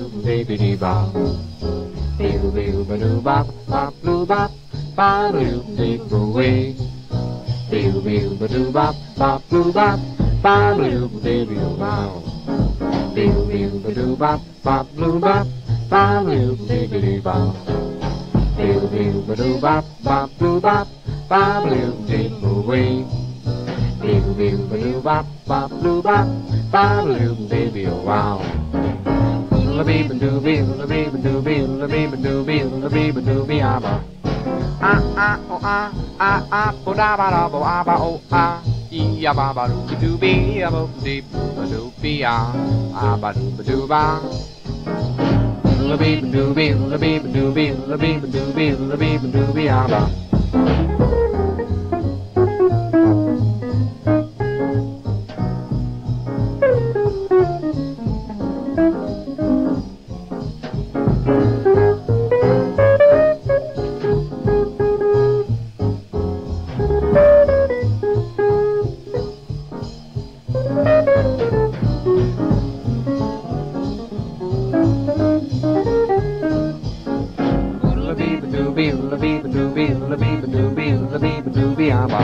blue baby dee bop. Bill bill ba doo bop bop blue bop ba blue dee away. Bill bill ba doo bop bop blue bop ba blue baby wow. Bill bill ba doo bop bop blue bop ba blue baby dee bop. Bill bill ba doo bop bop blue bop ba blue dee away. Bill bill ba doo bop bop blue bop ba blue baby wow. La bee ba doo bee, la bee ba doo bee, la bee ba doo bee, la bee ba doo bee ah ba. Ah ah oh ah ah ah oh da ba da bo ah ba oh ah ee ah ba ba doo bee ah ba dee ba doo bee ah ba doo ba. La bee ba doo bee, la bee ba doo bee, la bee ba doo bee, la bee ba doo bee ah ba. La bee ba doo bee, la bee ba doo bee, la bee ba doo bee ah ba.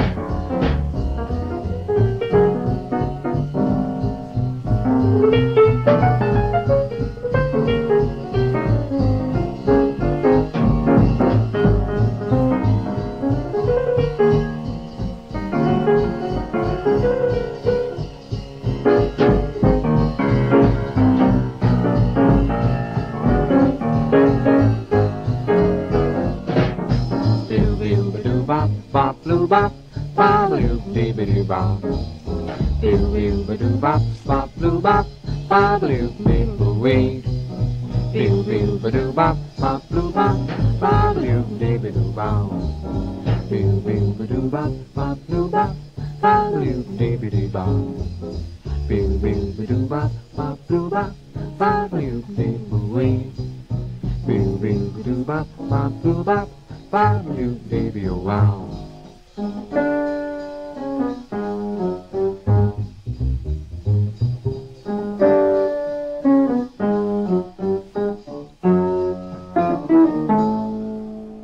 Bop bop blue bop ba blue dee ba doo bop. Bill bill ba doo bop bop blue bop ba blue dee away. Bill bill ba doo bop bop blue bop ba blue dee ba doo bop. Bill bill ba doo bop bop blue bop ba blue dee ba doo bop. Bill bill ba doo bop bop blue bop ba blue dee away. Bill bill ba doo bop bop blue bop ba blue baby oh wow.